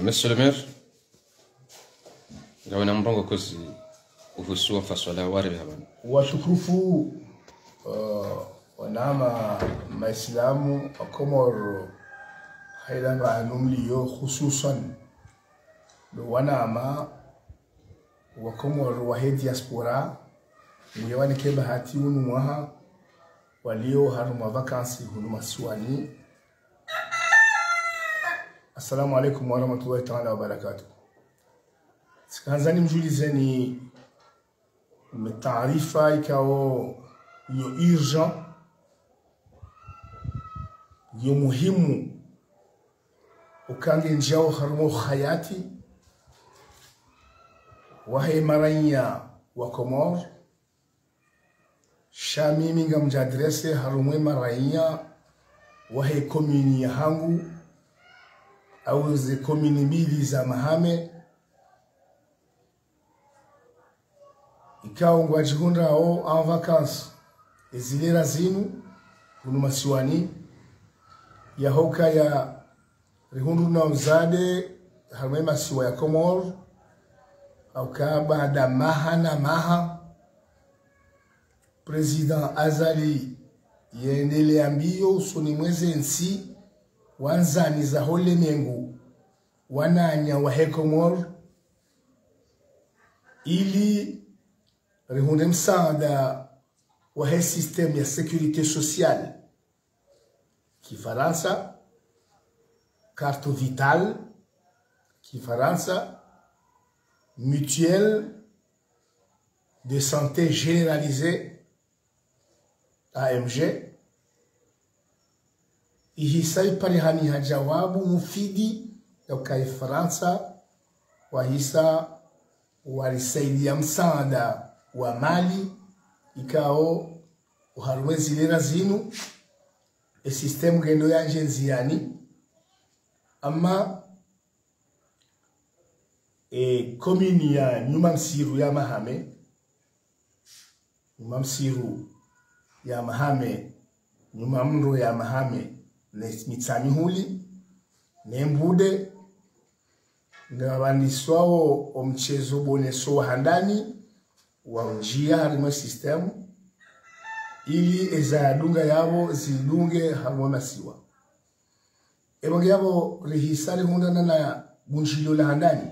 Monsieur le maire, gawina mrongo kozi uhusuwa faswala wari habana. Watukufu wanama maislamu akomor hailanga anumliyo hususan wanama wakomor wahe diaspora mwewani keba hati unuwaha walio haruma vakansi hunuma suwani. Assalamu alaikum wa rahmatullahi ta'ala wa barakatuh. Sikanzani mjulizeni mtaarifa ikao yo urgent yo muhimu ukange njao harumo hayati wahe maranya wa Komor shamimi nga mjadrese harumo maranya wahe komini ya hangu au ze komini mbili za Mahame ikao ngwajihunda o en vacances ezilera zinu unumasiwani ya hoka ya rihundu na uzade harme masiwa ya Komor au ka baada maha President Azali yendelea mbio soni mweze nsi wanzani za hole mengu wananya wa Komor ili rihunde msaada wa he système ya sécurité sociale kifaransa carte vitale kifaransa mutuelle de santé généralisée AMG ihisai parihani hajawabu mufidi ya kifaransa wahisa walisaidia msaada wa mali ikao uharumezi lera zinu e system gendo ya njenziani ama komini ya nyuma msiru ya Mahame nyuma mro ya Mahame mitsani huli nembude ngabandiswao omchezo boneso handani wa njia harimo system ili ezadunga yabo zidunge harimo masiwa ebonge yabo rihisari hundana na bunjilo la handani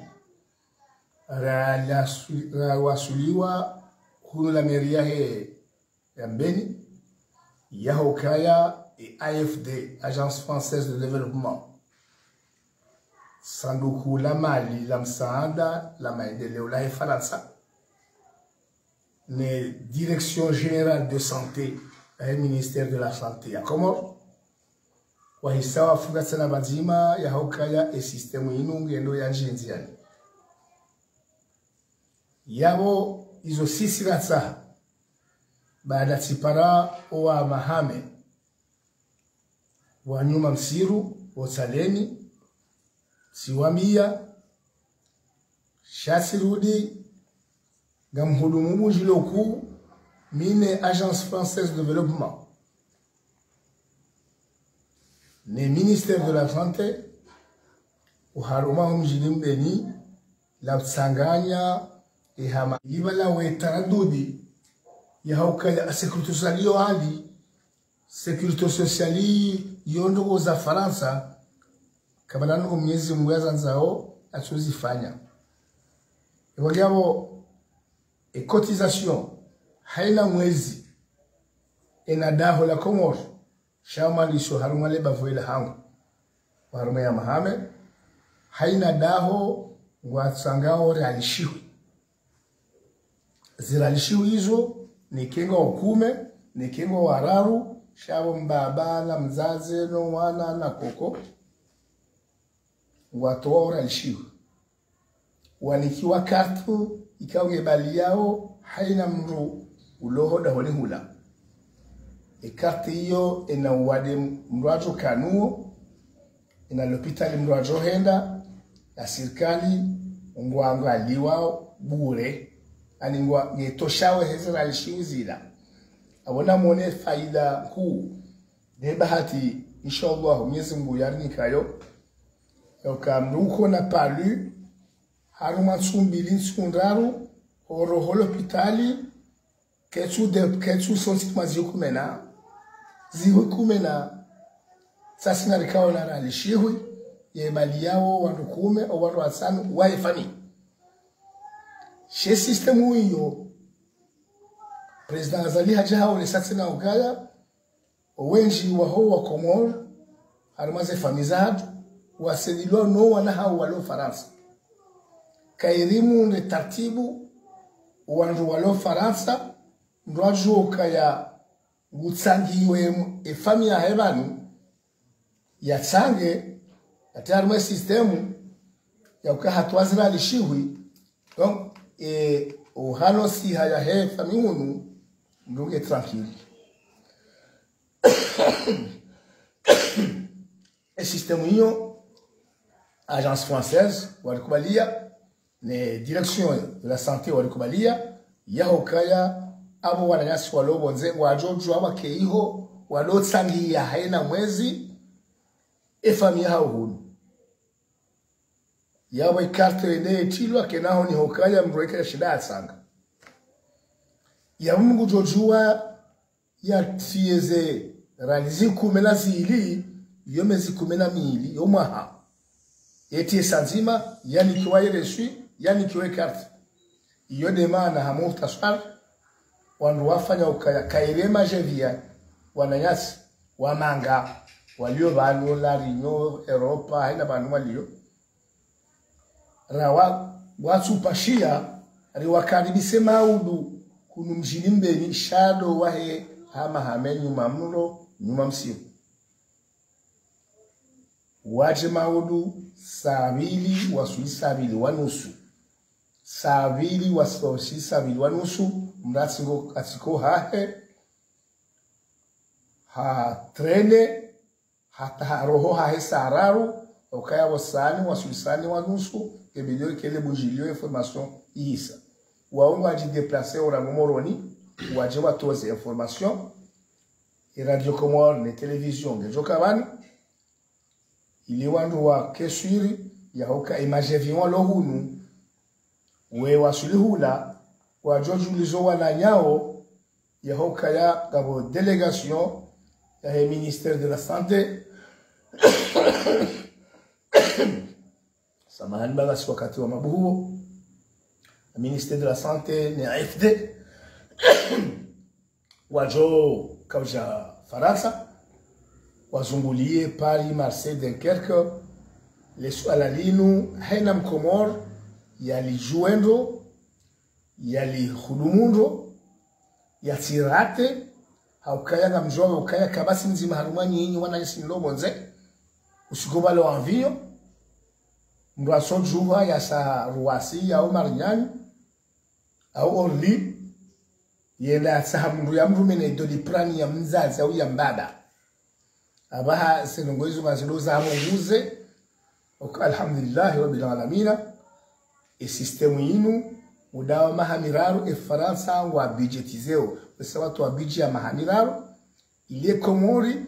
ra wasuliwa hunu la meria he ya Mbeni ya hokaya et AFD Agence Française de Développement sanduku la mali la msaada la maendeleo la Faransa ne Direction Générale de Santé et Ministère de la Santé à Komor wahisawa fuga sana bazima ya hokaya e systemu inu ngendo ya njenziani yabo izo sisi ratsa baada tipara wa Mahame wa nyuma msiru wosaleni siwambia shasirudi gamhudumu mujiloku mine Agence Française de Développement ne Ministère de la Santé uharuma mjilim la tsanganya ihama ibala wetaradudi ya hauka ya sécurité sociale yo hali sécurité sociale yondo za Faransa kabla nuko Mwenyezi Mungu azanzao atuzifanya ibagabo cotisation haina mwezi enadaho la Komor shama lisho haruma le bavoila hangu haruma ya Mahame haina daho ngwatsangao realishiwi ziralishiwi hizo ni kengo okume ni kengo wararu shabo mbaba na mzaze no mwana na koko watu wa realishiwi wanikiwa kartu ikawe bali yao haina mru uloho da hole hula kartu hiyo ina wade mrajo kanuo ina lopitali mrajo henda na serikali ngwanga liwa bure aningwa ngetoshawe hezera alishiwizila abona mone faida kuu ne bahati inshallah Mwenyezi Mungu yarnikayo Donc, nous n'a pas lu, haruma tsumbili tsundraru, oro l'hôpital, ketsu sonsi mazikumena, zihukumena, sasina rikao na ralishihui, ye mali yao wandukume au wandu wasanu waifani. She systemu hiyo, President Azali hajaha ulisasina ugaya, wenji waho wa Komoro, harumaze famizadu, wasedilwa no wanaha walo Faransa. Kairimu ne tartibu, wandu walo Faransa, ndwaju kaya gutsangi wemu efami ya hebanu, ya tsange, ya harumaze sistemu, ya ukaha tuwazira alishiwi, donc, ohano si haya he fami hunu, mduge tranquille. Le système union, agence française, Warikubalia, les directions de la santé Warikubalia, Yahokaya, abo wananyasi walo bonze, wajoju awa keiho, walo tsangi ya haina mwezi, efami ya hauhunu. Yawe karte ene etilwa kenaho ni hokaya mbreke shida atsanga. Ya mungu jojua ya tieze realize kumena zili yomezi kumena mili yomaha. Eti sanzima yani kiwaye reçu yani kiwe karte. Iyo demana hamu taswar wandu wafanya ukaya kairema jevia wananyasi wamanga walio banu la rinyo Europa haina banu walio rawa watu pashia riwakaribise maudu kunu mjini mbeni shado wahe hama hame nyuma mnulo nyuma msiu waje maudu sabili wasuli sabili wanusu sabili wasuli sabili wanusu mratsingo atiko hahe ha trene hata roho hahe sararu okaya wasani wasulisani wanusu ebelio kele bujilio information ihisa waungu aji déplacer ora momoroni waje watoze information et radio Comore ne télévision de jokabani ili wandu wa keswiri ya hoka image vion lohunu we wasulihula wa George Lizo wana nyao ya hoka ya gabo délégation ya ministère de la santé samahani baga si wakati wa mabuhuo ministère de la santé ni AFD wajo kauja Faransa wazungulie Paris, Marseille, Dunkerque les alalinu haina mkomor yali juendo yali hudumundo yatirate haukaya na mjoa ukaya kabasi nzima harumani yinyi wana yesinilo bonze usigobale wa envio mbraso juha ya sa ruasi ya Marignane au Orly yenda sahabu ya mrumene doli prani ya mzazi au ya mbada abaha senongoizo maziloza hamunguze alhamdulillah rabbil alamin e systemu yinu udawa mahamiraru e Faransa wa budgetizeo pesa watu wa budget ya mahamiraru ile Komori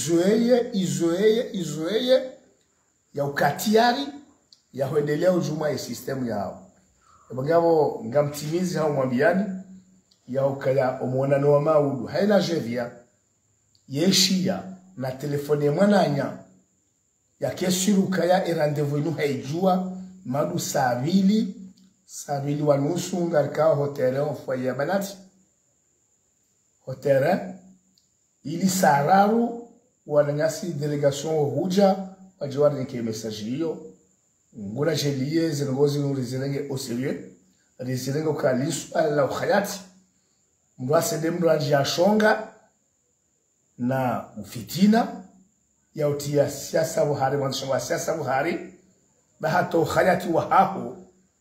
izoeye ya ukatiari ya huendelea ujuma ya systemu yao ebagabo ngamtimizi hao mwambiani ya ukaya omuonano wa maudu haina jevia yeshia na telefone mwananya ya kesiru kaya rendezvous inu haijua madu sabili wanusu ngarika hotel foyer banati hotel ili sararu wananyasi delegation huja wajiwari nike message hiyo nguna jelie zingozi nurizirenge au sérieux rizirenge ukalisu ala ukhayati mwase demranji ya shonga na ufitina ya utia siasa Buhari mwanzo wa siasa Buhari bahato ukhayati wa hapo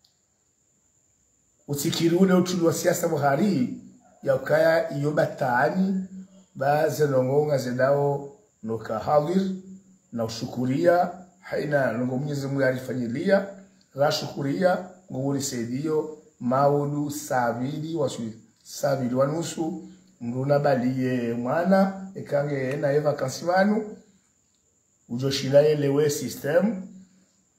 utikirune utulu wa siasa Buhari ya ukaya iyo batani baze nongonga zedao noka hadir na ushukuria haina nongo Mwenyezi Mungu alifanyilia rashukuria nguri saidio maudu sabili sabili wanusu mruna baliye mwana ekange na eva kansivanu ujoshila elewe system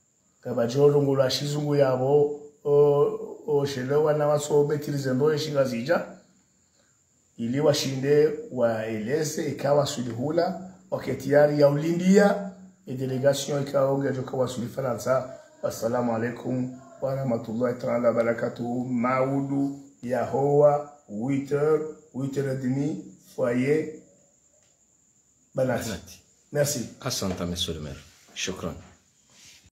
kabajolo ngula shizungu yabo o shelewa na waso betirize ndo shinga zija ili washinde waeleze ikawa sulihula waketiari ya ulindia delegation ikaonge joka wasuli Faransa. Assalamu alaikum wa rahmatullahi ta'ala wa barakatuh. Maudu Yahowa 8h 8h30 foyer Banati. Merci. Asante monsieur le maire. Shukran.